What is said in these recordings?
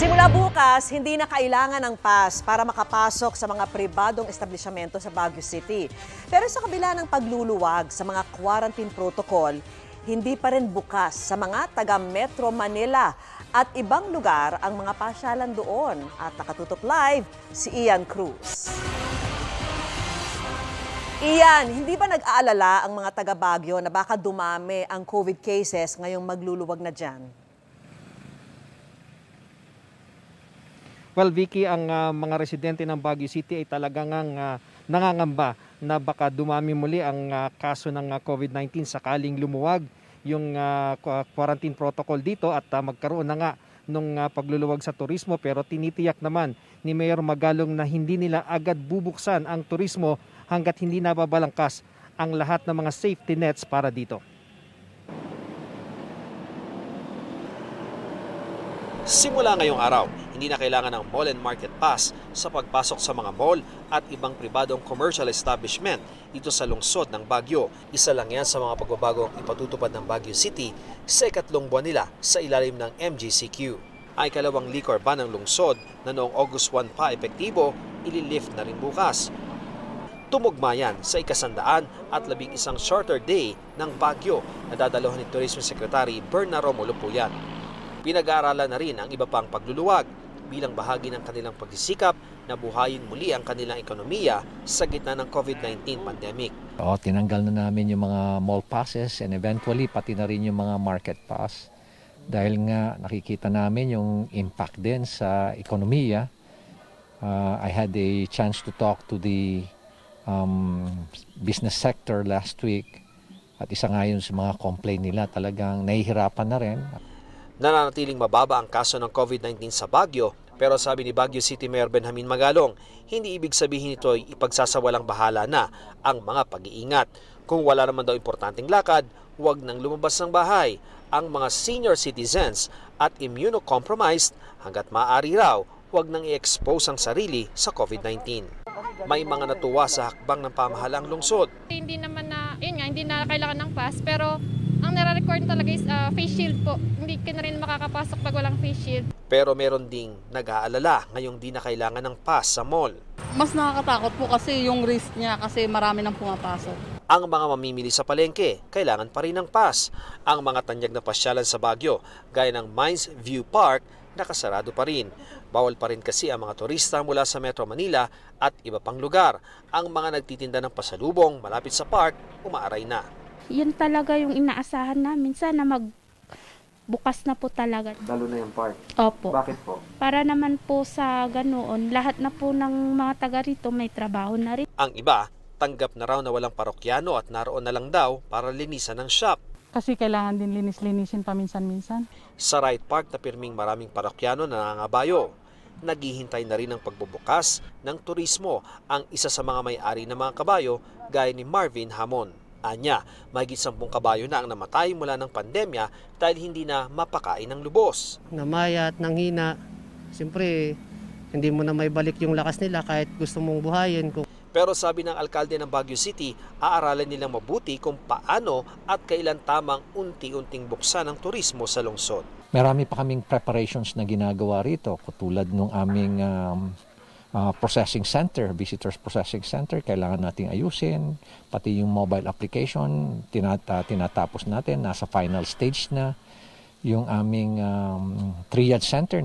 Simula bukas, hindi na kailangan ng pass para makapasok sa mga pribadong establishmento sa Baguio City. Pero sa kabila ng pagluluwag sa mga quarantine protocol, hindi pa rin bukas sa mga taga Metro Manila at ibang lugar ang mga pasyalan doon. At nakatutok live si Ian Cruz. Ian, hindi ba nag-aalala ang mga taga Baguio na baka dumami ang COVID cases ngayong magluluwag na dyan? Well, Vicky, ang mga residente ng Baguio City ay talagang nangangamba na baka dumami muli ang kaso ng COVID-19 sakaling lumuwag yung quarantine protocol dito at magkaroon na nga nung pagluluwag sa turismo. Pero tinitiyak naman ni Mayor Magalong na hindi nila agad bubuksan ang turismo hanggat hindi nababalangkas ang lahat ng mga safety nets para dito. Simula ngayong araw, hindi na kailangan ng mall and market pass sa pagpasok sa mga mall at ibang pribadong commercial establishment dito sa lungsod ng Baguio. Isa lang yan sa mga pagbabagong ipatutupad ng Baguio City sa ikatlong buwan nila sa ilalim ng MGCQ. Ang ikalawang liquor ban ng lungsod na noong August 1 pa epektibo, ililift na rin bukas. Tumugma yan sa 100 at 11 charter day ng Baguio na dadalohan ni Tourism Secretary Berna Romulo Puyan. Pinag-aaralan na rin ang iba pang pagluluwag bilang bahagi ng kanilang pagsisikap na buhayin muli ang kanilang ekonomiya sa gitna ng COVID-19 pandemic. Tinanggal na namin yung mga mall passes and eventually pati na rin yung mga market pass dahil nga nakikita namin yung impact din sa ekonomiya. I had a chance to talk to the business sector last week at isa nga yun sa mga complaint nila, talagang nahihirapan na rin. Nananatiling mababa ang kaso ng COVID-19 sa Baguio, pero sabi ni Baguio City Mayor Benjamin Magalong, hindi ibig sabihin nito ay ipagsasawalang bahala na ang mga pag-iingat. Kung wala naman daw importanteng lakad, huwag nang lumabas ng bahay. Ang mga senior citizens at immunocompromised, hanggat maaari raw, huwag nang i-expose ang sarili sa COVID-19. May mga natuwa sa hakbang ng pamahalang lungsod. Hindi naman na, hindi na kailangan ng pass, pero ang nare-record talaga is face shield po. Hindi ka na rin makakapasok pag walang face shield. Pero meron ding nag-aalala ngayong di na kailangan ng pass sa mall. Mas nakakatakot po kasi yung risk niya kasi marami nang pumapasok. Ang mga mamimili sa palengke, kailangan pa rin ng pass. Ang mga tanyag na pasyalan sa Baguio, gaya ng Mines View Park, nakasarado pa rin. Bawal pa rin kasi ang mga turista mula sa Metro Manila at iba pang lugar. Ang mga nagtitinda ng pasalubong malapit sa park, umaaray na. Yun talaga yung inaasahan namin. Sana magbukas na po talaga. Lalo na yung park? Opo. Bakit po? Para naman po sa ganoon, lahat na po ng mga taga rito may trabaho na rin. Ang iba, tanggap na raw na walang parokyano at naroon na lang daw para linisan ng shop. Kasi kailangan din linis-linisin paminsan-minsan. Sa Wright Park na pirming maraming parokyano na nangangabayo, naghihintay na rin ang pagbubukas ng turismo ang isa sa mga may-ari ng mga kabayo gaya ni Marvin Hamon. Anya, mahigit 10 kabayo na ang namatay mula ng pandemya dahil hindi na mapakain ng lubos. Namayat, nanghina, siyempre hindi mo na maibalik yung lakas nila kahit gusto mong buhayin. Pero sabi ng alkalde ng Baguio City, aaralin nilang mabuti kung paano at kailan tamang unti-unting buksan ang turismo sa lungsod. Marami pa kaming preparations na ginagawa rito, katulad ng aming processing center, visitors processing center, kailangan nating ayusin. Pati yung mobile application, tinatapos natin, nasa final stage na. Yung aming triage center.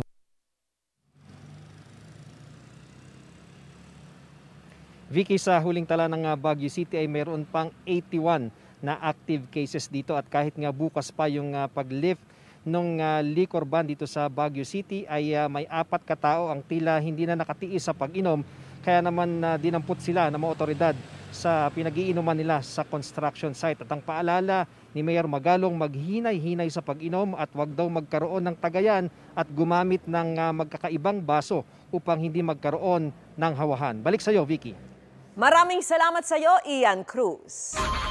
Vicky, sa huling tala ng Baguio City ay mayroon pang 81 na active cases dito at kahit nga bukas pa yung pag-lift nung liquor ban dito sa Baguio City ay may 4 katao ang tila hindi na nakatiis sa pag-inom, kaya naman dinampot sila ng mga otoridad sa pinag-iinuman nila sa construction site. At ang paalala ni Mayor Magalong, maghinay-hinay sa pag-inom at wag daw magkaroon ng tagayan at gumamit ng magkakaibang baso upang hindi magkaroon ng hawahan. Balik sa iyo, Vicky. Maraming salamat sa iyo, Ian Cruz.